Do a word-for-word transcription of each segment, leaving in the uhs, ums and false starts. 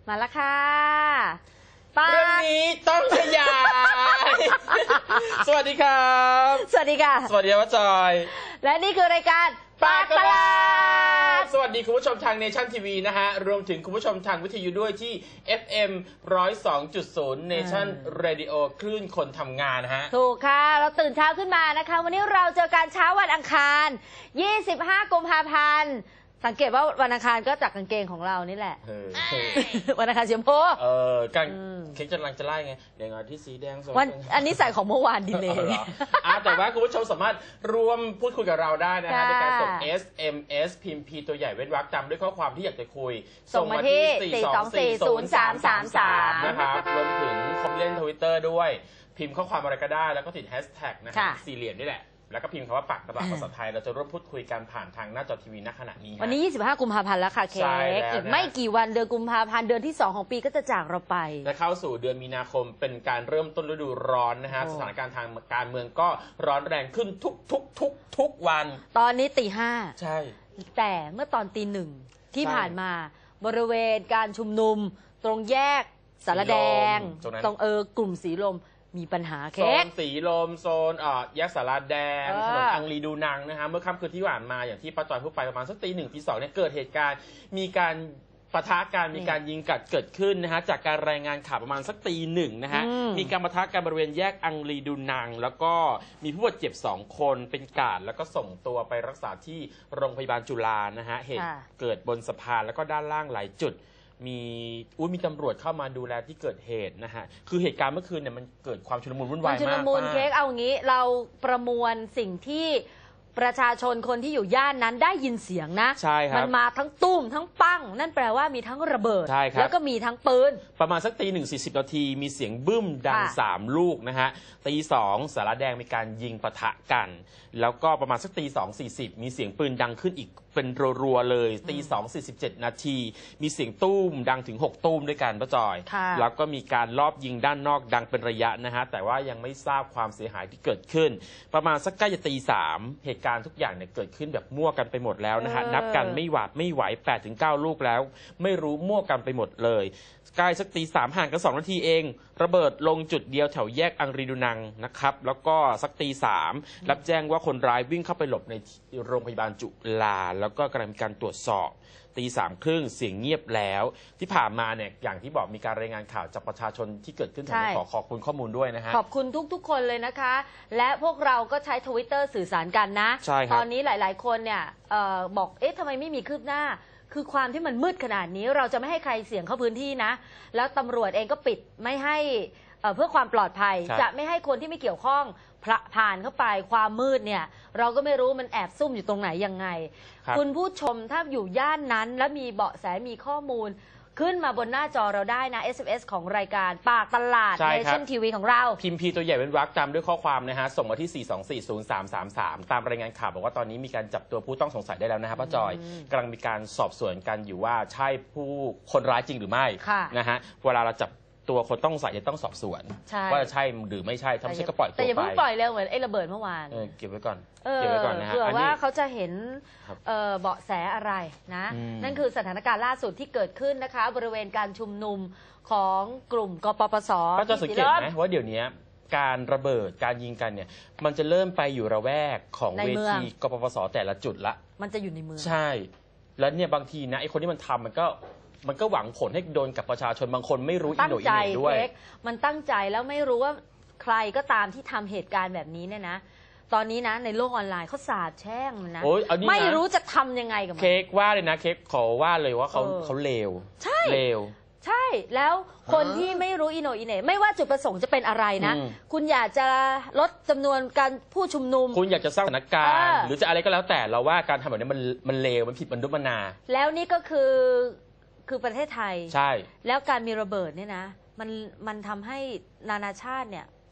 มาแล้วค่ะเรื่องนี้ต้องขยายสวัสดีครับสวัสดีค่ะสวัสดีครับจอยและนี่คือรายการปากตลาดสวัสดีคุณผู้ชมทางเนชั่นทีวีนะฮะรวมถึงคุณผู้ชมทางวิทยุด้วยที่ เอฟ เอ็ม หนึ่งศูนย์สองจุดศูนย์ Nation Radio คลื่นคนทำงานนะฮะถูกค่ะเราตื่นเช้าขึ้นมานะคะวันนี้เราเจอกันเช้าวันอังคารยี่สิบห้ากุมภาพันธ์สังเกตว่าวันอังคารก็จากกางเกงของเรานี่แหละวันอังคารสีชมพูเออการเค้กกำลังจะไล่ไงเดี๋ยวที่สีแดงวันอันนี้ใส่ของเมื่อวานดีเลยแต่ว่าคุณผู้ชมสามารถรวมพูดคุยกับเราได้นะฮะในการส่ง เอส เอ็ม เอส พิมพ์ P ตัวใหญ่เว้นวรรคตามด้วยข้อความที่อยากจะคุยส่งมาที่สี่สองสี่ศูนย์สามสามสามนะครับรวมถึงคอมเมนต์ ทวิตเตอร์ ด้วยพิมพ์ข้อความอะไรก็ได้แล้วก็ติดแฮชแท็กนะฮะสี่เหลี่ยมนี่แหละแล้วก็พิมพ์คำว่าปากตลาดภาษาไทยเราจะร่วมพูดคุยกันผ่านทางหน้าจอทีวีณขณะนี้วันนี้ยี่สิบห้ากุมภาพันธ์แล้วค่ะเค้กอีกไม่กี่วันเดือนกุมภาพันธ์เดือนที่สองของปีก็จะจากเราไปและเข้าสู่เดือนมีนาคมเป็นการเริ่มต้นฤดูร้อนนะฮะสถานการณ์ทางการเมืองก็ร้อนแรงขึ้นทุกทุกทุกทุกวันตอนนี้ตีห้าใช่แต่เมื่อตอนตีหนึ่งที่ผ่านมาบริเวณการชุมนุมตรงแยกสารแดงตรงเออกลุ่มสีลมมีปัญหาเค้กโซนสีลมโซนเอ่อแยกสาราแดงถนนอังรีดูนังนะฮะเมื่อค่ำคืนที่ผ่านมาอย่างที่ป้าจอยพูดไปประมาณสักตีหนึ่งตีสองเนี่ยเกิดเหตุการณ์มีการปะทะกันมีการยิงกัดเกิดขึ้นนะฮะจากการรายงานข่าวประมาณสักตีหนึ่งนะฮะมีการปะทะกันบริเวณแยกอังรีดูนังแล้วก็มีผู้บาดเจ็บสองคนเป็นกาดแล้วก็ส่งตัวไปรักษาที่โรงพยาบาลจุฬานะฮะเหตุเกิดบนสะพานแล้วก็ด้านล่างหลายจุดมีอุ้ยมีตำรวจเข้ามาดูแลที่เกิดเหตุนะฮะคือเหตุการณ์เมื่อคืนเนี่ยมันเกิดความชุลมุนวุ่นวายมากชุลมุนเค้กเอางี้เราประมวลสิ่งที่ประชาชนคนที่อยู่ย่านนั้นได้ยินเสียงนะใช่ครับมันมาทั้งตุ้มทั้งปั้งนั่นแปลว่ามีทั้งระเบิดแล้วก็มีทั้งปืนประมาณสักตีหนึ่งสี่สิบนาทีมีเสียงบึ้มดังสามลูกนะฮะตีสองสารแดงมีการยิงปะทะกันแล้วก็ประมาณสักตีสองสี่สิบมีเสียงปืนดังขึ้นอีกเป็นรัวๆเลยตีสองสี่สิบเจ็ดนาทีมีเสียงตุ้มดังถึงหกตุ้มด้วยกันป้าจอยแล้วก็มีการลอบยิงด้านนอกดังเป็นระยะนะฮะแต่ว่ายังไม่ทราบความเสียหายที่เกิดขึ้นประมาณสักใกล้จะตีสามเหตุการณ์ทุกอย่างเนี่ยเกิดขึ้นแบบมั่วกันไปหมดแล้วนะฮะนับกันไม่หวาดไม่ไหว แปดถึงเก้า ลูกแล้วไม่รู้มั่วกันไปหมดเลยใกล้สักตีสามห่างกันสองนาทีเองระเบิดลงจุดเดียวแถวแยกอังรีดูนังนะครับแล้วก็สักตีสามรับแจ้งว่าคนร้ายวิ่งเข้าไปหลบในโรงพยาบาลจุฬาแล้วก็กำลังมีการตรวจสอบตีสามครึ่งเสียงเงียบแล้วที่ผ่านมาเนี่ยอย่างที่บอกมีการรายงานข่าวจากประชาชนที่เกิดขึ้นขอขอบคุณข้อมูลด้วยนะฮะขอบคุณทุกๆคนเลยนะคะและพวกเราก็ใช้ ทวิตเตอร์ สื่อสารกันนะตอนนี้หลายๆคนเนี่ยเอ่อบอกเอ๊ะทำไมไม่มีคืบหน้าคือความที่มันมืดขนาดนี้เราจะไม่ให้ใครเสี่ยงเข้าพื้นที่นะแล้วตำรวจเองก็ปิดไม่ให้เพื่อความปลอดภัยจะไม่ให้คนที่ไม่เกี่ยวข้องผ่านเข้าไปความมืดเนี่ยเราก็ไม่รู้มันแอบซุ่มอยู่ตรงไหนยังไง คุณผู้ชมถ้าอยู่ย่านนั้นและมีเบาะแสมีข้อมูลขึ้นมาบนหน้าจอเราได้นะ เอส เอ็ม เอส ของรายการปากตลาดในช่องทีวีของเราพิมพ์ P ตัวใหญ่เป็นวรรคตามด้วยข้อความนะฮะส่งมาที่สี่สองสี่ศูนย์สามสามสามตามรายงานข่าวบอกว่าตอนนี้มีการจับตัวผู้ต้องสงสัยได้แล้วนะครับป้าจอยกำลังมีการสอบสวนกันอยู่ว่าใช่ผู้คนร้ายจริงหรือไม่นะฮะเวลาเราจับตัวคนต้องใส่จะต้องสอบสวนว่าจะใช่หรือไม่ใช่ถ้าไม่ใช่ก็ปล่อยตัวไปแต่อย่าเพิ่งปล่อยเร็วเหมือนไอ้ระเบิดเมื่อวานเก็บไว้ก่อนเก็บไว้ก่อนนะฮะเผื่อว่าเขาจะเห็นเบาะแสอะไรนะนั่นคือสถานการณ์ล่าสุดที่เกิดขึ้นนะคะบริเวณการชุมนุมของกลุ่มกปปส. ก็จะสังเกตไหมว่าเดี๋ยวนี้การระเบิดการยิงกันเนี่ยมันจะเริ่มไปอยู่ระแวกของเวทีกปปส.แต่ละจุดละมันจะอยู่ในเมืองใช่แล้วเนี่ยบางทีนะไอ้คนที่มันทำมันก็มันก็หวังผลให้โดนกับประชาชนบางคนไม่รู้อิโหนอิเหน่ด้วยมันตั้งใจแล้วไม่รู้ว่าใครก็ตามที่ทำเหตุการณ์แบบนี้เนี่ยนะตอนนี้นะในโลกออนไลน์เขาสาบแช่งมันนะไม่รู้จะทำยังไงกับมันเค้กว่าเลยนะเค้กขอว่าเลยว่าเขาเขาเลวใช่เลวใช่แล้วคนที่ไม่รู้อิโหนอิเหน่ไม่ว่าจุดประสงค์จะเป็นอะไรนะคุณอยากจะลดจำนวนการผู้ชุมนุมคุณอยากจะสร้างสถานการณ์หรือจะอะไรก็แล้วแต่เราว่าการทำแบบนี้มันมันเลวมันผิดมนุษย์มนาแล้วนี่ก็คือคือประเทศไทยใช่แล้วการมีระเบิดเนี่ยนะมันมันทำให้นานาชาติเนี่ย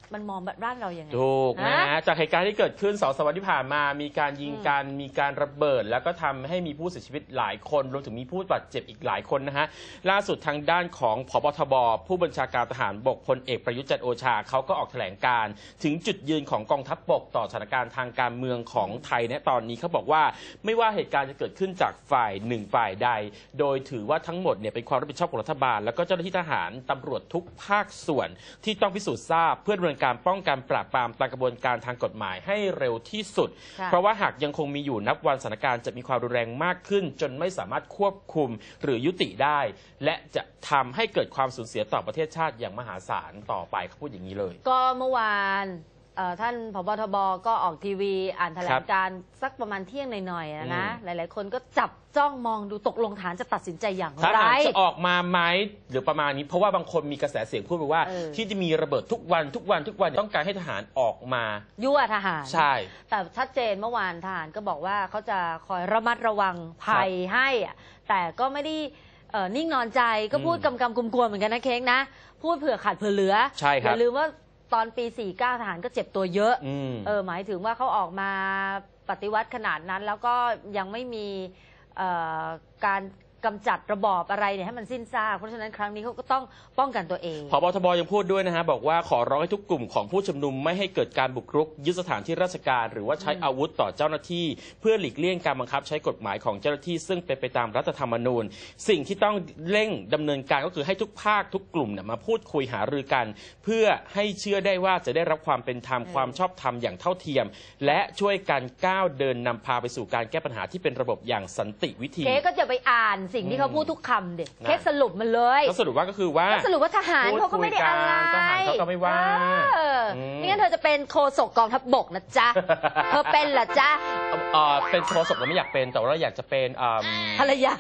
มันมองบ้านเราอย่างไงถูกนะจากเหตุการณ์ที่เกิดขึ้นสองสัปดาห์ที่ผ่านมามีการยิงกันมีการระเบิดแล้วก็ทำให้มีผู้เสียชีวิตหลายคนรวมถึงมีผู้บาดเจ็บอีกหลายคนนะฮะล่าสุดทางด้านของผบ.ทบ.ผู้บัญชาการทหารบกพลเอกประยุทธ์จันทร์โอชาเขาก็ออกแถลงการณ์ถึงจุดยืนของกองทัพบกต่อสถานการณ์ทางการเมืองของไทยในตอนนี้เขาบอกว่าไม่ว่าเหตุการณ์จะเกิดขึ้นจากฝ่ายหนึ่งฝ่ายใดโดยถือว่าทั้งหมดเนี่ยเป็นความรับผิดชอบของรัฐบาลแล้วก็เจ้าหน้าที่ทหารตำรวจทุกภาคส่วนที่ต้องพิสูจน์ทราบเพื่อดำเนินการป้องกันปราบปรามตามกระบวนการทางกฎหมายให้เร็วที่สุดเพราะว่าหากยังคงมีอยู่นับวันสถานการณ์จะมีความรุนแรงมากขึ้นจนไม่สามารถควบคุมหรือยุติได้และจะทำให้เกิดความสูญเสียต่อประเทศชาติอย่างมหาศาลต่อไปเขาพูดอย่างนี้เลยก็เมื่อวานท่านผบ.ทบ.ก็ออกทีวีอ่านแถลงการณ์สักประมาณเที่ยงหน่อยๆนะหลายๆคนก็จับจ้องมองดูตกลงฐานจะตัดสินใจอย่างไรทหารจะออกมาไหมหรือประมาณนี้เพราะว่าบางคนมีกระแสเสียงพูดไปว่าที่จะมีระเบิดทุกวันทุกวันทุกวันต้องการให้ทหารออกมายั่วทหารใช่แต่ชัดเจนเมื่อวานทหารก็บอกว่าเขาจะคอยระมัดระวังภัยให้แต่ก็ไม่ได้นิ่งนอนใจก็พูดกำกำกุมกวมเหมือนกันนะเค้กนะพูดเผื่อขาดเผื่อเหลืออย่าลืมว่าตอนปีสี่สิบเก้าทหารก็เจ็บตัวเยอะเออหมายถึงว่าเขาออกมาปฏิวัติขนาดนั้นแล้วก็ยังไม่มีการกำจัดระบอบอะไรเนี่ยให้มันสิ้นซากเพราะฉะนั้นครั้งนี้เขาก็ต้องป้องกันตัวเองผบ.ทบ.ยังพูดด้วยนะฮะบอกว่าขอร้องให้ทุกกลุ่มของผู้ชุมนุมไม่ให้เกิดการบุกรุกยึดสถานที่ราชการหรือว่าใช้อาวุธต่อเจ้าหน้าที่เพื่อหลีกเลี่ยงการบังคับใช้กฎหมายของเจ้าหน้าที่ซึ่งเป็นไปตามรัฐธรรมนูญสิ่งที่ต้องเร่งดำเนินการก็คือให้ทุกภาคทุกกลุ่มเนี่ยมาพูดคุยหารือกันเพื่อให้เชื่อได้ว่าจะได้รับความเป็นธรรมความชอบธรรมอย่างเท่าเทียมและช่วยกันก้าวเดินนำพาไปสู่การแก้ปัญหาที่เป็นระบบอย่างสันติวิธีเค้กก็จะไปอ่านสิ่งที่เขาพูดทุกคำเด็กเค้กสรุปมันเลยก็สรุปว่าก็คือว่าสรุปว่าทหารเขาก็ไม่ได้อะไรทหารเขาก็ไม่ว่าไม่งั้นเธอจะเป็นโฆษกกองทัพบกนะจ๊ะเธอเป็นเหรอจ๊ะเป็นโฆษกเราไม่อยากเป็นแต่ว่าเราอยากจะเป็นภรรยา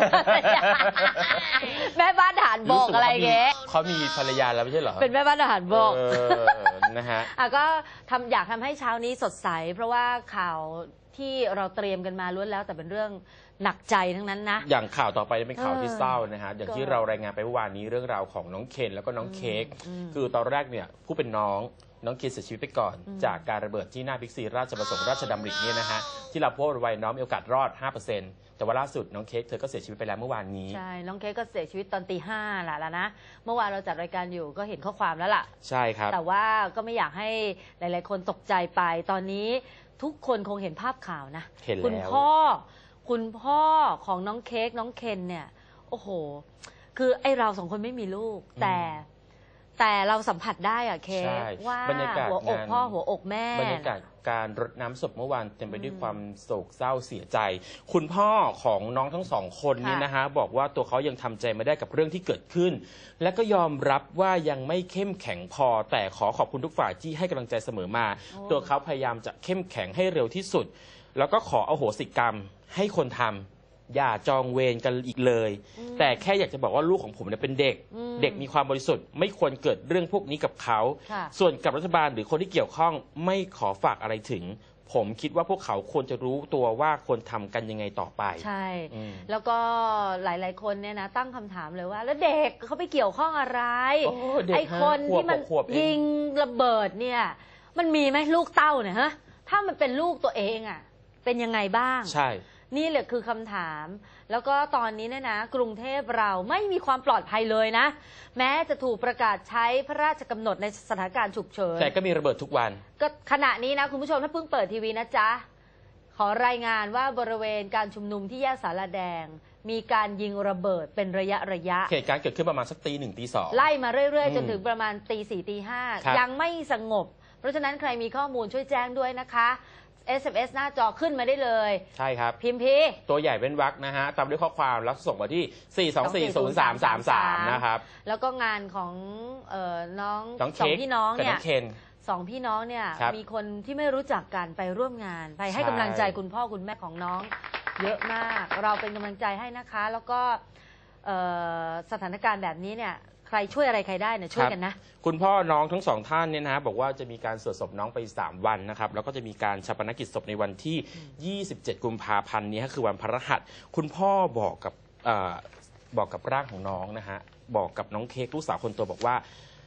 แม่บ้านทหารบกอะไรเงี้ยเขามีภรรยาแล้วไม่ใช่เหรอเป็นแม่บ้านทหารบกนะฮะอ่ะก็ทำอยากทำให้เช้านี้สดใสเพราะว่าข่าวที่เราเตรียมกันมาล้วนแล้วแต่เป็นเรื่องหนักใจทั้งนั้นนะอย่างข่าวต่อไปเป็นข่าวที่เศร้านะฮะอย่างที่เรารายงานไปเมื่อวานนี้เรื่องราวของน้องเคนแล้วก็น้องเค้กคือตอนแรกเนี่ยผู้เป็นน้องน้องเคนเสียชีวิตไปก่อนจากการระเบิดที่หน้าบิ๊กซีราชประสงค์ราชดำริเนี่ยนะฮะที่เราพบไว้น้องมีโอกาสรอด ห้าเปอร์เซ็นต์ แต่ว่าล่าสุดน้องเค้กเธอก็เสียชีวิตไปแล้วเมื่อวานนี้ใช่น้องเค้กก็เสียชีวิตตอนตีห้าแหละแล้วนะเมื่อวานเราจัดรายการอยู่ก็เห็นข้อความแล้วล่ะใช่ครับแต่ว่าก็ไม่อยากให้หลายๆคนตกใจไปตอนนี้ทุกคนคงเห็นภาพข่าวนะคุณพ่อคุณพ่อของน้องเค้กน้องเคนเนี่ยโอ้โหคือไอเราสองคนไม่มีลูกแต่แต่เราสัมผัสได้อะเค้กว่าหัวอกพ่อหัวอกแม่บรรยากาศการรดน้ำศพเมื่อวานเต็มไปด้วยความโศกเศร้าเสียใจคุณพ่อของน้องทั้งสองคนนี้นะฮะบอกว่าตัวเขายังทำใจไม่ได้กับเรื่องที่เกิดขึ้นและก็ยอมรับว่ายังไม่เข้มแข็งพอแต่ขอขอบคุณทุกฝ่ายที่ให้กำลังใจเสมอมาตัวเขาพยายามจะเข้มแข็งให้เร็วที่สุดแล้วก็ขออโหสิกรรมให้คนทำอย่าจองเวรกันอีกเลยแต่แค่อยากจะบอกว่าลูกของผมเนี่ยเป็นเด็กเด็กมีความบริสุทธิ์ไม่ควรเกิดเรื่องพวกนี้กับเขาส่วนกับรัฐบาลหรือคนที่เกี่ยวข้องไม่ขอฝากอะไรถึงผมคิดว่าพวกเขาควรจะรู้ตัวว่าควรทำกันยังไงต่อไปใช่แล้วก็หลายๆคนเนี่ยนะตั้งคำถามเลยว่าแล้วเด็กเขาไปเกี่ยวข้องอะไรไอ้คนที่มันยิงระเบิดเนี่ยมันมีไหมลูกเต้าเนี่ยฮะถ้ามันเป็นลูกตัวเองอ่ะเป็นยังไงบ้างใช่นี่แหละคือคำถามแล้วก็ตอนนี้เนี่ยนะกรุงเทพเราไม่มีความปลอดภัยเลยนะแม้จะถูกประกาศใช้พระราชกำหนดในสถานการณ์ฉุกเฉินแต่ก็มีระเบิดทุกวันก็ขณะนี้นะคุณผู้ชมถ้าเพิ่งเปิดทีวีนะจ๊ะขอรายงานว่าบริเวณการชุมนุมที่แยกสารแดงมีการยิงระเบิดเป็นระยะระยะเหตุการณ์เกิดขึ้นประมาณสักตีหนึ่งตีสองไล่มาเรื่อยๆจนถึงประมาณตีสี่ตีห้ายังไม่สงบเพราะฉะนั้นใครมีข้อมูลช่วยแจ้งด้วยนะคะ เอส เอ็ม เอส หน้าจอขึ้นมาได้เลยใช่ครับพิมพ์พีตัวใหญ่เป็นวรรคนะฮะตามด้วยข้อความแล้วส่งมาที่ สี่ สอง สี่ ศูนย์ สาม สาม สาม นะครับแล้วก็งานของเอ่อน้องสองพี่น้องเนี่ยสองพี่น้องเนี่ยมีคนที่ไม่รู้จักกันไปร่วมงานไปให้กำลังใจคุณพ่อคุณแม่ของน้องเยอะมากเราเป็นกำลังใจให้นะคะแล้วก็สถานการณ์แบบนี้เนี่ยใครช่วยอะไรใครได้เนี่ยช่วยกันนะคุณพ่อน้องทั้งสองท่านเนี่ยนะบอกว่าจะมีการสวดศพน้องไปสามวันนะครับแล้วก็จะมีการฌาปนกิจศพในวันที่ยี่สิบเจ็ดกุมภาพันธ์นี้คือวันพฤหัสคุณพ่อบอกกับบอกกับร่างของน้องนะฮะบอกกับน้องเค้กลูกสาวคนโตบอกว่า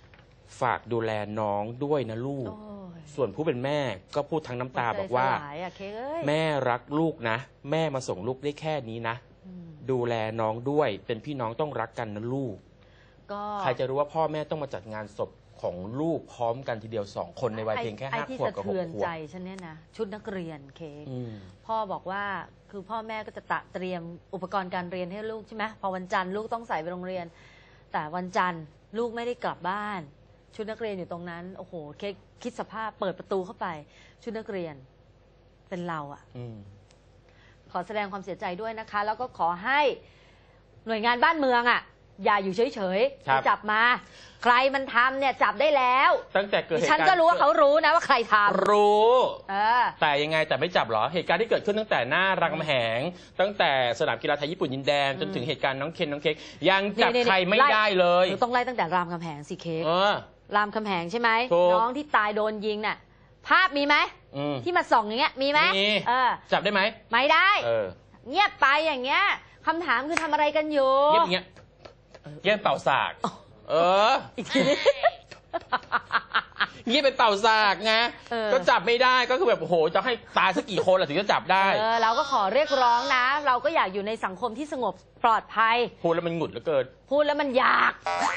ฝากดูแลน้องด้วยนะลูกส่วนผู้เป็นแม่ก็พูดทั้งน้ำตาบอกว่าแม่รักลูกนะแม่มาส่งลูกได้แค่นี้นะดูแลน้องด้วยเป็นพี่น้องต้องรักกันนะลูกใครจะรู้ว่าพ่อแม่ต้องมาจัดงานศพของลูกพร้อมกันทีเดียวสองคนในวัยเพียงแค่ห้าขวบกับหกขวบไอ้ที่สะเทือนใจฉันเนี่ยนะชุดนักเรียนเค้กพ่อบอกว่าคือพ่อแม่ก็จะตะเตรียมอุปกรณ์การเรียนให้ลูกใช่ไหมพอวันจันทร์ลูกต้องใส่ไปโรงเรียนแต่วันจันทร์ลูกไม่ได้กลับบ้านชุดนักเรียนอยู่ตรงนั้นโอ้โหเค้กคิดสภาพเปิดประตูเข้าไปชุดนักเรียนเป็นเราอ่ะขอแสดงความเสียใจด้วยนะคะแล้วก็ขอให้หน่วยงานบ้านเมืองอ่ะอย่าอยู่เฉยๆจับมาใครมันทำเนี่ยจับได้แล้วตั้งแต่เกิดเหตุการณ์ฉันก็รู้ว่าเขารู้นะว่าใครทำรู้แต่ยังไงแต่ไม่จับหรอเหตุการณ์ที่เกิดขึ้นตั้งแต่หน้ารามคำแหงตั้งแต่สนามกีฬาไทยญี่ปุ่นดินแดงจนถึงเหตุการณ์น้องเคนน้องเค้กยังจับใครไม่ได้เลยต้องไล่ตั้งแต่รามคำแหงสิเค้กรามคำแหงใช่ไหมน้องที่ตายโดนยิงน่ะภาพมีไหมที่มาส่องอย่างเงี้ยมีไหมจับได้ไหมไม่ได้เงียบไปอย่างเงี้ยคำถามคือทำอะไรกันอยู่เงียบอย่างเงี้ยเงียบเป่าสากเอออีกทีนี้เงียบเป็นเป่าสากไงก็จับไม่ได้ก็คือแบบโหจะให้ตายสักกี่คนล่ะถึงจะจับได้เออเราก็ขอเรียกร้องนะเราก็อยากอยู่ในสังคมที่สงบปลอดภัยพูดแล้วมันหงุดเหลือเกินพูดแล้วมันอยาก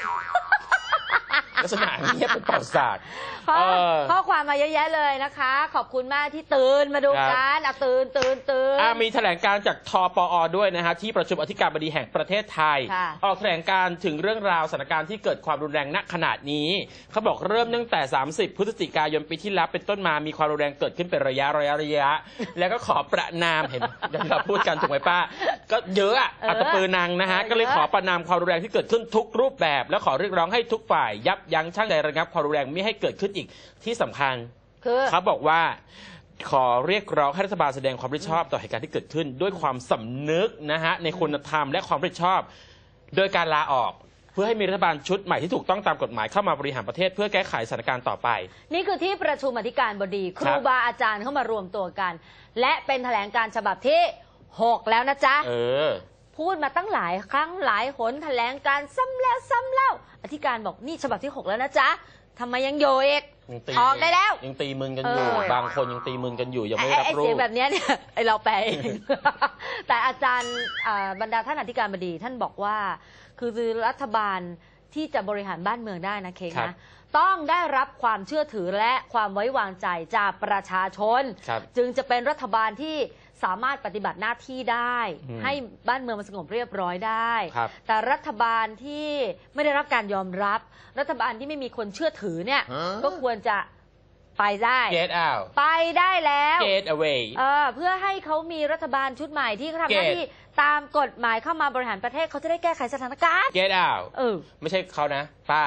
ลักษณะนี้เป็นเป่าสากข้อความมาเยอะแยะเลยนะคะขอบคุณมากที่ตื่นมาดูกันอ่ะตื่นตื่นตื่นมีแถลงการจากทปอด้วยนะฮะที่ประชุมอธิการบดีแห่งประเทศไทยออกแถลงการถึงเรื่องราวสถานการณ์ที่เกิดความรุนแรงณขนาดนี้เขาบอกเริ่มตั้งแต่สามสิบพฤศจิกายนปีที่แล้วเป็นต้นมามีความรุนแรงเกิดขึ้นเป็นระยะระยะระยะแล้วก็ขอประนามเห็นอย่างที่เราพูดกันถูกไหมป้าก็เยอะอะอัตปือนางนะฮะก็เลยขอประนามความรุนแรงที่เกิดขึ้นทุกรูปแบบและขอเรียกร้องให้ทุกฝ่ายยับยั้งชั่งใจระงับความรุนแรงไม่ให้เกิดขึ้นอีกที่สำคัญเขาบอกว่าขอเรียกร้องให้รัฐบาลแสดงความรับผิดชอบต่อเหตุการณ์ที่เกิดขึ้นด้วยความสำนึกนะฮะในคุณธรรมและความรับผิดชอบโดยการลาออกเพื่อให้มีรัฐบาลชุดใหม่ที่ถูกต้องตามกฎหมายเข้ามาบริหารประเทศเพื่อแก้ไขสถานการณ์ต่อไปนี่คือที่ประชุมอธิการบดีครูบาอาจารย์เข้ามารวมตัวกันและเป็นแถลงการฉบับที่หกแล้วนะจ๊ะเออพูดมาตั้งหลายครั้งหลายหนแถลงการซ้ำแล้วซ้ำเล่าอธิการบอกนี่ฉบับที่หกแล้วนะจ๊ะทำไมยังโยเอกออกได้แล้วยังตีมึนกันอยู่บางคนยังตีมึนกันอยู่ยังไม่รับรู้เสียงแบบนี้เนี่ยไอเราแปลเองแต่อาจารย์บรรดาท่านอธิการบดีท่านบอกว่าคือรัฐบาลที่จะบริหารบ้านเมืองได้นะเค้กนะต้องได้รับความเชื่อถือและความไว้วางใจจากประชาชนจึงจะเป็นรัฐบาลที่สามารถปฏิบัติหน้าที่ได้ให้บ้านเมืองมันสงบเรียบร้อยได้แต่รัฐบาลที่ไม่ได้รับการยอมรับรัฐบาลที่ไม่มีคนเชื่อถือเนี่ยก็ควรจะไปได้ Get out ไปได้แล้ว Get away เออเพื่อให้เขามีรัฐบาลชุดใหม่ที่เขาทำหน้าที่ตามกฎหมายเข้ามาบริหารประเทศเขาจะได้แก้ไขสถานการณ์ Get out เออไม่ใช่เขานะป้า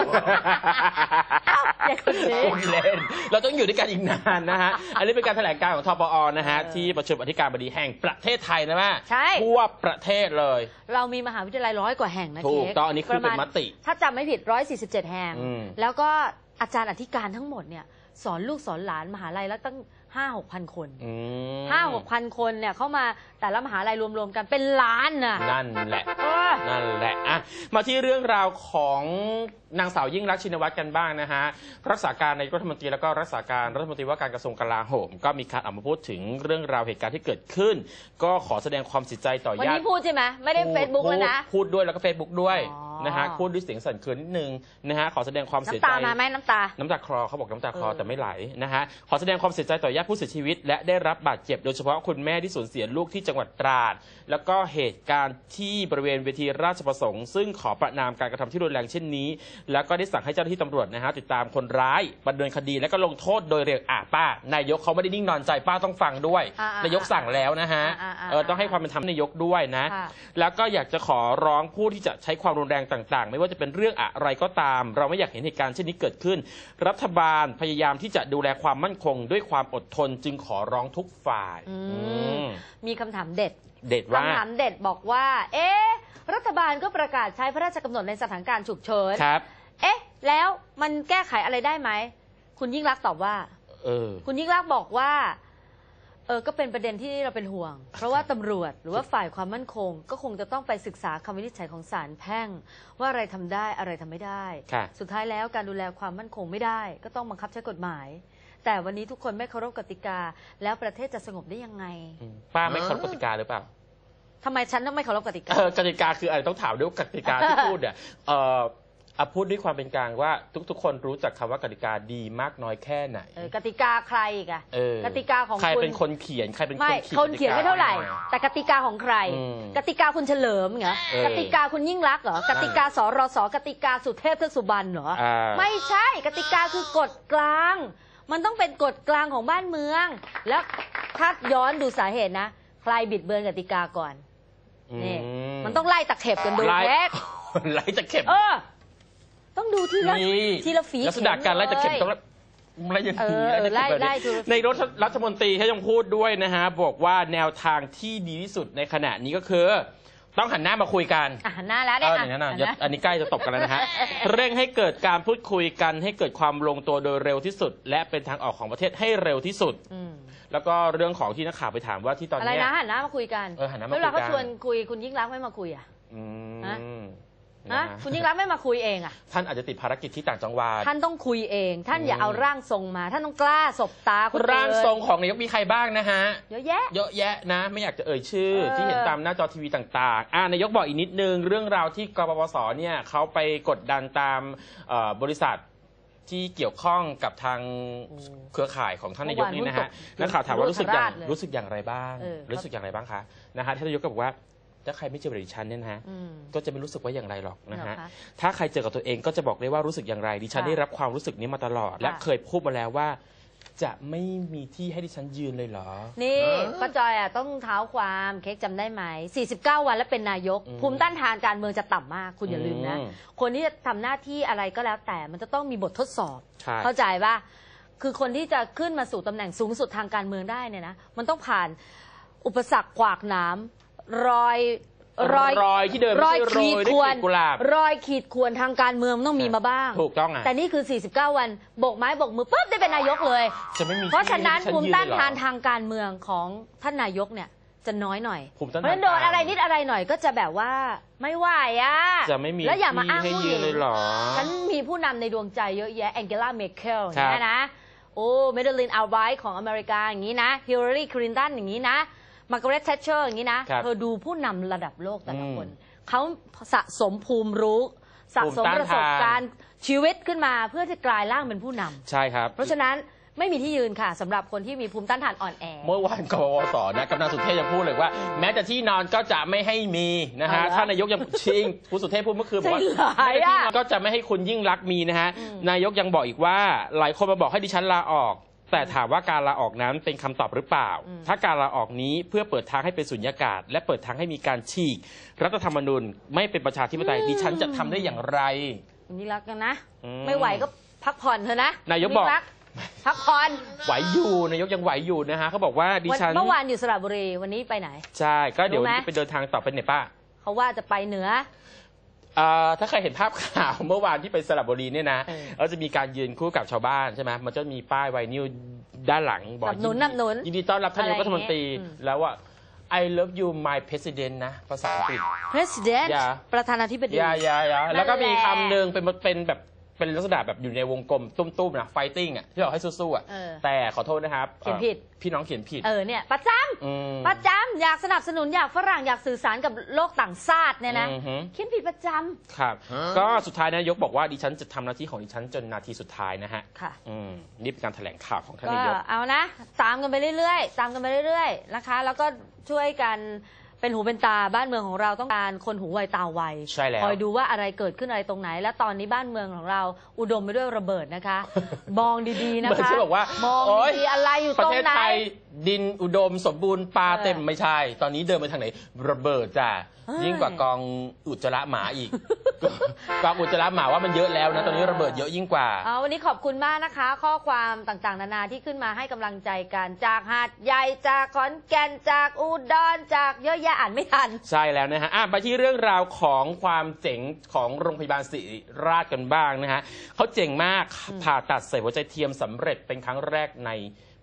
อย่าคนเล่นเล่นเราต้องอยู่ด้วยกันอีกนานนะฮะอันนี้เป็นการแถลงการของทปอนะฮะที่ประชุมอธิการบดีแห่งประเทศไทยนะแม่ใช่ทั่วประเทศเลยเรามีมหาวิทยาลัยร้อยกว่าแห่งนะถูกต้องอันนี้คือเป็นมติถ้าจำไม่ผิดร้อยสี่สิบเจ็ดแห่งแล้วก็อาจารย์อธิการทั้งหมดเนี่ยสอนลูกสอนหลานมหาลัยแล้วตั้งห้าหกพันคนห้าหกพันคนเนี่ยเข้ามาแต่ละมหาลัยรวมๆกันเป็นล้านน่ะนั่นแหละนั่นแหละอ่ะมาที่เรื่องราวของนางสาวยิ่งลักษณ์ชินวัตรกันบ้างนะฮะรักษาการนายกรัฐมนตรีแล้วก็รักษาการรัฐมนตรีว่าการกระทรวงกลาโหมก็มีการออกมาพูดถึงเรื่องราวเหตุการณ์ที่เกิดขึ้นก็ขอแสดงความเสียใจต่อญาติวันนี้พูดใช่ไหมไม่ได้เฟซบุ๊กแล้วนะพูดด้วยแล้วก็เฟซบุ๊กด้วยนะฮะพูดด้วยเสียงสั่นเครือนิดนึงนะฮะขอแสดงความเสียใจน้ำตามาไหมน้ำตาน้ำตาคลอเขาบอกน้ำตาคลอแต่ไม่ไหลนะฮะขอแสดงความเสียใจต่อญาติผู้เสียชีวิตและได้รับบาดเจ็บโดยเฉพาะคุณแม่ที่สูญเสียลูกที่จังหวัดตราดแล้วก็เหตุการณ์ที่บริเวณเวทีราชประสงค์ซึ่งขอประนามการกระทำที่รุนแรงเช่นนี้แล้วก็ได้สั่งให้เจ้าหน้าที่ตำรวจนะฮะติดตามคนร้ายดำเนินคดีและก็ลงโทษโดยเร็วอ่ะป้านายกเขาไม่ได้นิ่งนอนใจป้าต้องฟังด้วยนายกสั่งแล้วนะฮะเออต้องให้ความเป็นธรรมนายกด้วยนะแล้วก็อยากจะขอร้องผู้ที่จะใช้ความรุนแรงต่างๆไม่ว่าจะเป็นเรื่องอะไรก็ตามเราไม่อยากเห็นเหตุการณ์เช่นนี้เกิดขึ้นรัฐบาลพยายามที่จะดูแลความมั่นคงด้วยความอดทนจึงขอร้องทุกฝ่ายมีคำถามเด็ดเด็ดว่าคำถามเด็ดบอกว่าเอ๊ะรัฐบาลก็ประกาศใช้พระราชกำหนดในสถานการณ์ฉุกเฉินครับเอ๊ะแล้วมันแก้ไขอะไรได้ไหมคุณยิ่งลักษณ์ตอบว่าเออคุณยิ่งลักษณ์บอกว่าเออก็เป็นประเด็นที่เราเป็นห่วง เพราะว่าตำรวจหรือว่าฝ่ายความมั่นคง ก็คงจะต้องไปศึกษาคำวินิจฉัยของศาลแพ่งว่าอะไรทำได้อะไรทำไม่ได้ สุดท้ายแล้วการดูแลความมั่นคงไม่ได้ ก็ต้องบังคับใช้กฎหมาย แต่วันนี้ทุกคนไม่เคารพกติกาแล้วประเทศจะสงบได้ยังไงป้าไม่เคารพกติกาหรือเปล่าทำไมฉันต้องไม่เคารพกติกากติกาคืออะไรต้องถามด้วยกติกาที่พูดเนี่ยเอออ่ะพูดด้วยความเป็นกลางว่าทุกๆคนรู้จักคำว่ากติกาดีมากน้อยแค่ไหนกติกาใครอีกอะกติกาของใครเป็นคนเขียนใครเป็นคนเขียนคนเขียนไม่เท่าไหร่แต่กติกาของใครกติกาคุณเฉลิมเหรอกติกาคุณยิ่งรักเหรอกติกาสรสกติกาสุเทพเทือกสุบรรณเหรอไม่ใช่กติกาคือกฎกลางมันต้องเป็นกฎกลางของบ้านเมืองแล้วถ้าย้อนดูสาเหตุนะใครบิดเบือนกติกาก่อนนี่มันต้องไล่ตะเข็บกันดูเล็กไล่ตะเข็บเออต้องดูที่ละที่ละฝีลักษณะการไล่ตะเข็บต้องไล่ยังไงไล่ไล่ในรถรัฐมนตรีเขายังพูดด้วยนะฮะบอกว่าแนวทางที่ดีที่สุดในขณะนี้ก็คือต้องหันหน้ามาคุยกันหันหน้าแล้วเนี่ยอันนี้ใกล้จะตบกันแล้วนะฮะเร่งให้เกิดการพูดคุยกันให้เกิดความลงตัวโดยเร็วที่สุดและเป็นทางออกของประเทศให้เร็วที่สุดแล้วก็เรื่องของที่นักข่าวไปถามว่าที่ตอนนี้อะไรนะหันหน้ามาคุยกันเออหันหน้ามาคุยกันเวลาเขาชวนคุยคุณยิ่งรักไม่มาคุยอ่ะนะคุณยิ่งรักไม่มาคุยเองอ่ะท่านอาจจะติดภารกิจที่ต่างจังหวัดท่านต้องคุยเองท่านอย่าเอาร่างทรงมาท่านต้องกล้าสบตาคุณร่างทรงของนายกมีใครบ้างนะฮะเยอะแยะเยอะแยะนะไม่อยากจะเอ่ยชื่อที่เห็นตามหน้าจอทีวีต่างๆอ่านายกบอกอีกนิดนึงเรื่องราวที่กปปสเนี่ยเขาไปกดดันตามบริษัทที่เกี่ยวข้องกับทางเครือข่ายของท่านนายกนี่นะฮะนักข่าวถามว่ารู้สึกอย่างรู้สึกอย่างไรบ้างรู้สึกอย่างไรบ้างคะนะฮะท่านนายกก็บอกว่าถ้าใครไม่เจอกับดิฉันเนี่ยนะฮะก็จะไม่รู้สึกว่าอย่างไรหรอกนะฮะถ้าใครเจอกับตัวเองก็จะบอกได้ว่ารู้สึกอย่างไรดิฉันได้รับความรู้สึกนี้มาตลอดและเคยพูดมาแล้วว่าจะไม่มีที่ให้ดิฉันยืนเลยเหรอนี่ป้าจอยอ่ะต้องเท้าความเค้กจำได้ไหมสี่สิบเก้าวันแล้วเป็นนายกภูมิต้านทานการเมืองจะต่ำมากคุณอย่าลืมนะคนที่จะทำหน้าที่อะไรก็แล้วแต่มันจะต้องมีบททดสอบเข้าใจป่ะคือคนที่จะขึ้นมาสู่ตำแหน่งสูงสุดทางการเมืองได้เนี่ยนะมันต้องผ่านอุปสรรคขวากหนามรอยรอยรอยที่เดินรอยขีดข่วนรอยขีดข่วนทางการเมืองต้องมีมาบ้างถูกต้องอ่ะแต่นี่คือสี่สิบเก้าวันโบกไม้โบกมือปุ๊บได้เป็นนายกเลยเพราะฉะนั้นภูมิต้านทานทางการเมืองของท่านนายกเนี่ยจะน้อยหน่อยเพราะฉะนั้นโดนอะไรนิดอะไรหน่อยก็จะแบบว่าไม่ไหวอ่ะจะไม่มีแล้วอย่ามาอ้างผู้หญิงเลยหรอฉันมีผู้นำในดวงใจเยอะแยะแองเกลาเมเคิลเนี่ยนะโอ้เมเดลินอัลไบร์ของอเมริกาอย่างนี้นะฮิลลารีคลินตันอย่างนี้นะมาร์กาเร็ต แทชเชอร์อย่างนี้นะเธอดูผู้นำระดับโลกแต่ละคนเขาสะสมภูมิรู้สะสมประสบการณ์ชีวิตขึ้นมาเพื่อที่กลายร่างเป็นผู้นำใช่ครับเพราะฉะนั้นไม่มีที่ยืนค่ะสำหรับคนที่มีภูมิต้านทานอ่อนแอเมื่อวานกปปสนะกำนันสุเทพยังพูดเลยว่าแม้แต่ที่นอนก็จะไม่ให้มีนะฮะท่านนายกยังชิงผู้สุเทพพูดเมื่อคืนบอกว่าไม่ที่นอนก็จะไม่ให้คุณยิ่งรักมีนะฮะนายกยังบอกอีกว่าหลายคนมาบอกให้ดิฉันลาออกแต่ถามว่าการลาออกนั้นเป็นคำตอบหรือเปล่าถ้าการลาออกนี้เพื่อเปิดทางให้เป็นสุญญากาศและเปิดทางให้มีการฉีกรัฐธรรมนูญไม่เป็นประชาธิปไตยดิฉันจะทำได้อย่างไรนี่รักกันนะไม่ไหวก็พักผ่อนเถอะนะนายกบอกพักผ่อนไหวอยู่นายกยังไหวอยู่นะฮะเขาบอกว่าดิฉันเมื่อวานอยู่สระบุรีวันนี้ไปไหนใช่ก็เดี๋ยวไปเดินทางต่อไปไหนป้าเขาว่าจะไปเหนือถ้าใครเห็นภาพข่าวเมื่อวานที่ไปสระบุรีเนี่ยนะเราจะมีการยืนคู่กับชาวบ้านใช่ไหมมันจะมีป้ายไวนิวด้านหลังบอกยินดีต้อนรับท่านนายกรัฐมนตรีแล้วว่า I love you my president นะภาษาอังกฤษ president ประธานาธิบดียายายาแล้วก็มีคำหนึ่งเป็นเป็นแบบเป็นลักษณะแบบอยู่ในวงกลมตุ้มๆนะ fighting อ่ะที่บอกให้สู้ๆอ่ะแต่ขอโทษนะครับเขียนผิดพี่น้องเขียนผิดเออเนี่ยประจำประจำอยากสนับสนุนอยากฝรั่งอยากสื่อสารกับโลกต่างชาติเนี่ยนะเขียนผิดประจำครับก็สุดท้ายนายกบอกว่าดิฉันจะทำหน้าที่ของดิฉันจนนาทีสุดท้ายนะฮะค่ะนี่เป็นการแถลงข่าวของท่านนายกเอานะตามกันไปเรื่อยๆตามกันไปเรื่อยๆนะคะแล้วก็ช่วยกันเป็นหูเป็นตาบ้านเมืองของเราต้องการคนหูไวตาไวใช่แล้วคอยดูว่าอะไรเกิดขึ้นอะไรตรงไหนและตอนนี้บ้านเมืองของเราอุดมไปด้วยระเบิดนะคะมองดีๆนะคะบอกว่ามองดีอะไรอยู่ตรงไหนประเทศไทยดินอุดมสมบูรณ์ปลาเต็มไม่ใช่ตอนนี้เดินไปทางไหนระเบิดจ้ะยิ่งกว่ากองอุจจาระหมาอีกกองอุจจาระหมาว่ามันเยอะแล้วนะตอนนี้ระเบิดเยอะยิ่งกว่าวันนี้ขอบคุณมากนะคะข้อความต่างๆนานาที่ขึ้นมาให้กำลังใจกันจากหาดใหญ่จากขอนแก่นจากอุดรจากเยอะแยะอ่านไม่ทันใช่แล้วนะฮะไปที่เรื่องราวของความเจ๋งของโรงพยาบาลศิริราชกันบ้างนะฮะเขาเจ๋งมากผ่าตัดใส่หัวใจเทียมสำเร็จเป็นครั้งแรกใน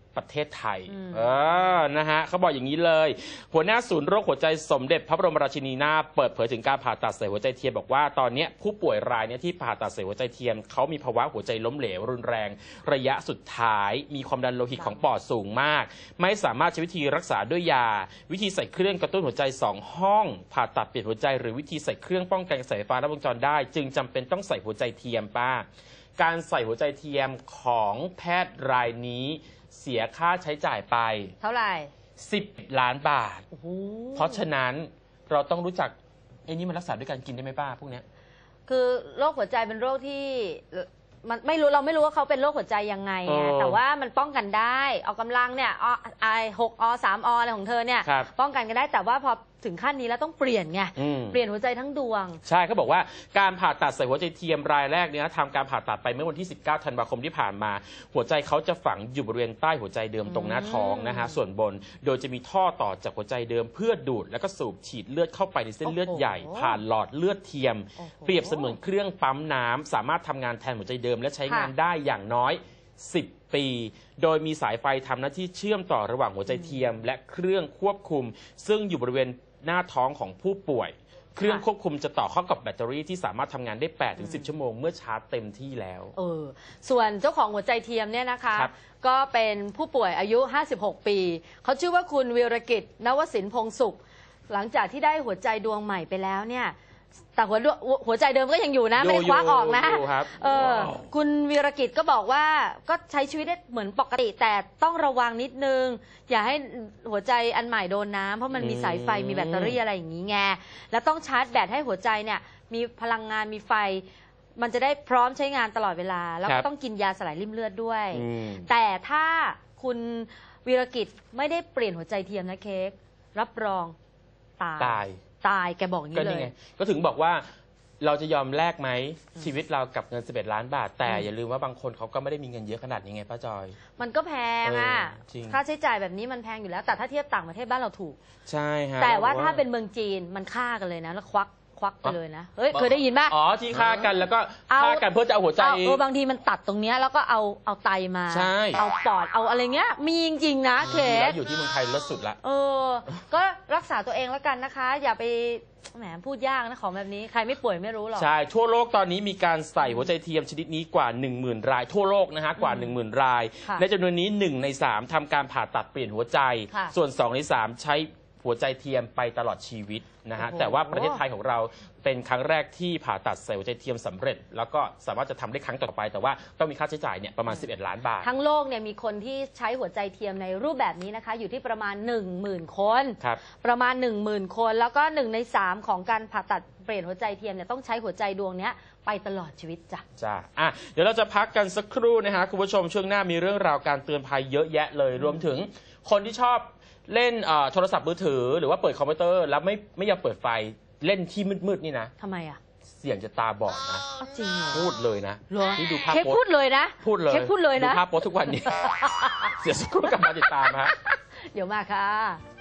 ประเทศไทยเออนะฮะเขาบอกอย่างนี้เลยหัวหน้าศูนย์โรคหัวใจสมเด็จพระบรมราชินีนาถเปิดเผยถึงการผ่าตัดใส่หัวใจเทียมบอกว่าตอนนี้ผู้ป่วยรายนี้ที่ผ่าตัดใส่หัวใจเทียมเขามีภาวะหัวใจล้มเหลวรุนแรงระยะสุดท้ายมีความดันโลหิตของปอดสูงมากไม่สามารถใช้วิธีรักษาด้วยยาวิธีใส่เครื่องกระตุ้นหัวใจสองห้องผ่าตัดเปลี่ยนหัวใจหรือวิธีใส่เครื่องป้องกันสายไฟฟ้าลัดวงจรได้จึงจำเป็นต้องใส่หัวใจเทียมป้าการใส่หัวใจเทียมของแพทย์รายนี้เสียค่าใช้จ่ายไปเท่าไหร่สิบล้านบาทเพราะฉะนั้นเราต้องรู้จักไอ้นี่มันรักษาด้วยการกินได้ไหมป้าพวกเนี้ยคือโรคหัวใจเป็นโรคที่มันไม่รู้เราไม่รู้ว่าเขาเป็นโรคหัวใจยังไงแต่ว่ามันป้องกันได้ออกกำลังเนี่ยไอหกอสามออะไรของเธอเนี่ยป้องกันกันได้แต่ว่าพอถึงขั้นนี้แล้วต้องเปลี่ยนไงเปลี่ยนหัวใจทั้งดวงใช่เขาบอกว่าการผ่าตัดใส่หัวใจเทียมรายแรกเนี่ยทำการผ่าตัดไปเมื่อวันที่สิบเก้าธันวาคมที่ผ่านมาหัวใจเขาจะฝังอยู่บริเวณใต้หัวใจเดิมตรงหน้าท้องนะฮะส่วนบนโดยจะมีท่อต่อจากหัวใจเดิมเพื่อดูดแล้วก็สูบฉีดเลือดเข้าไปในเส้นเลือดใหญ่ผ่านหลอดเลือดเทียมเปรียบเสมือนเครื่องปั๊มน้ำสามารถทำงานแทนหัวใจเดิมและใช้งานได้อย่างน้อยสิบปีโดยมีสายไฟทำหน้าที่เชื่อมต่อระหว่างหัวใจเทียมและเครื่องควบคุมซึ่งอยู่บริเวณหน้าท้องของผู้ป่วยเครื่องควบคุมจะต่อเข้ากับแบตเตอรี่ที่สามารถทำงานได้ แปดถึงสิบ ชั่วโมงเมื่อชาร์จเต็มที่แล้วเออส่วนเจ้าของหัวใจเทียมเนี่ยนะคะก็เป็นผู้ป่วยอายุห้าสิบหกปีเขาชื่อว่าคุณวีรกิจนวสินพงสุขหลังจากที่ได้หัวใจดวงใหม่ไปแล้วเนี่ยแต่หัวหัวใจเดิมก็ยังอยู่นะไม่ได้คว้าออกนะเออคุณวีรกิจก็บอกว่าก็ใช้ชีวิตได้เหมือนปกติแต่ต้องระวังนิดนึงอย่าให้หัวใจอันใหม่โดนน้ำเพราะมันมีสายไฟมีแบตเตอรี่อะไรอย่างนี้ไงแล้วต้องชาร์จแบตให้หัวใจเนี่ยมีพลังงานมีไฟมันจะได้พร้อมใช้งานตลอดเวลาแล้วก็ต้องกินยาสลายริ่มเลือดด้วยแต่ถ้าคุณวีรกิจไม่ได้เปลี่ยนหัวใจเทียมนะเค้กรับรองตายตายตายแกบอกอย่างนี้เลยก็ถึงบอกว่าเราจะยอมแลกไหมชีวิตเรากับเงินสิบเอ็ดล้านบาทแต่อย่าลืมว่าบางคนเขาก็ไม่ได้มีเงินเยอะขนาดนี้ไงป้าจอยมันก็แพงอ่ะค่าใช้จ่ายแบบนี้มันแพงอยู่แล้วแต่ถ้าเทียบต่างประเทศบ้านเราถูกใช่ฮะแต่ว่าถ้าเป็นเมืองจีนมันฆ่ากันเลยนะแล้วควักควักไปเลยนะเฮ้ยเคยได้ยินป่ะอ๋อที่ฆ่ากันแล้วก็ฆ่ากันเพื่อจะเอาหัวใจเออบางทีมันตัดตรงเนี้ยแล้วก็เอาเอาไตมาเอาปอดเอาอะไรเงี้ยมีจริงๆนะเคสอยู่ที่เมืองไทยเลิศสุดละเออก็รักษาตัวเองแล้วกันนะคะอย่าไปแหมพูดยากนะของแบบนี้ใครไม่ป่วยไม่รู้หรอกใช่ทั่วโลกตอนนี้มีการใส่หัวใจเทียมชนิดนี้กว่า หนึ่งหมื่น รายทั่วโลกนะฮะกว่า หนึ่งหมื่น รายในจำนวนนี้หนึ่งในสามทำการผ่าตัดเปลี่ยนหัวใจส่วนสองในสามใช้หัวใจเทียมไปตลอดชีวิตนะฮะแต่ว่าประเทศไทยของเราเป็นครั้งแรกที่ผ่าตัดใส่หัวใจเทียมสำเร็จแล้วก็สามารถจะทำได้ครั้งต่อไปแต่ว่าต้องมีค่าใช้จ่ายเนี่ยประมาณสิบเอ็ดล้านบาททั้งโลกเนี่ยมีคนที่ใช้หัวใจเทียมในรูปแบบนี้นะคะอยู่ที่ประมาณ หนึ่งหมื่น คนประมาณ หนึ่งหมื่น คนแล้วก็หนึ่งในสามของการผ่าตัดเปลี่ยนหัวใจเทียมเนี่ยต้องใช้หัวใจดวงนี้ไปตลอดชีวิตจ้ะจ้ะอ่ะเดี๋ยวเราจะพักกันสักครู่นะฮะคุณผู้ชมช่วงหน้ามีเรื่องราวการเตือนภัยเยอะแยะเลยรวมถึงคนที่ชอบเล่นโทรศัพท์มือถือหรือว่าเปิดคอมพิวเตอร์แล้วไม่ไม่ยอมเปิดไฟเล่นที่มืดๆนี่นะทำไมอ่ะเสี่ยงจะตาบอดนะจริงเหรอพูดเลยนะนี่ดูภาพโพสพูดเลยนะพูดเลยพูดเลยนะดูภาพโพสทุกวันนี้เสียสักครู่กลับมาติดตามฮะเดี๋ยวมาค่ะ